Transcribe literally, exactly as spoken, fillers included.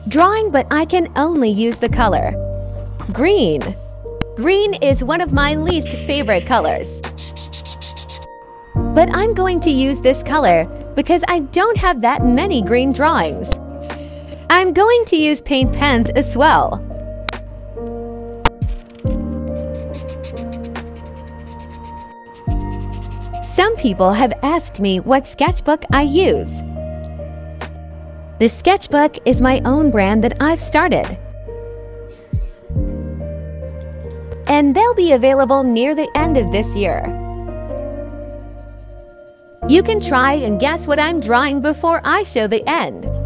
Drawing, but I can only use the color green. Green is one of my least favorite colors. But I'm going to use this color because I don't have that many green drawings. I'm going to use paint pens as well. Some people have asked me what sketchbook I use. The sketchbook is my own brand that I've started. And they'll be available near the end of this year. You can try and guess what I'm drawing before I show the end.